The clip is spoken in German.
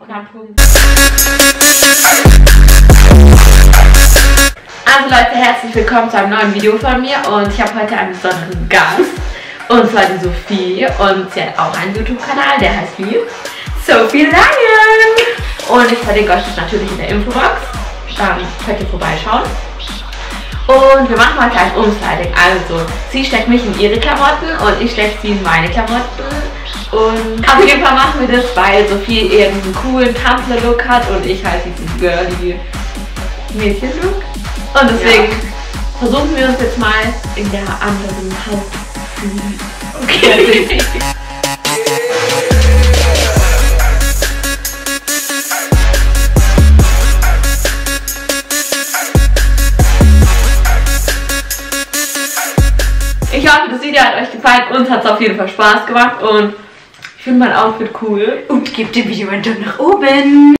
Knackpunkt. Also Leute, herzlich willkommen zu einem neuen Video von mir und ich habe heute einen besonderen Gast. Und zwar die Sophie und sie hat auch einen YouTube-Kanal, der heißt wie? Sophie Lion! Und ich verlinke euch das natürlich in der Infobox. Dann könnt ihr vorbeischauen. Und wir machen heute ein Umstyling. Also, sie steckt mich in ihre Klamotten und ich stecke sie in meine Klamotten. Und auf jeden Fall machen wir das, weil Sophie eher diesen coolen Tanzler-Look hat und ich halt diesen girly Mädchen-Look. Und deswegen versuchen wir uns jetzt mal in der anderen Haut. Okay. Ich hoffe, das Video hat euch gefallen. Uns hat es auf jeden Fall Spaß gemacht und ich finde mein Outfit cool. Und gebt dem Video einen Daumen nach oben.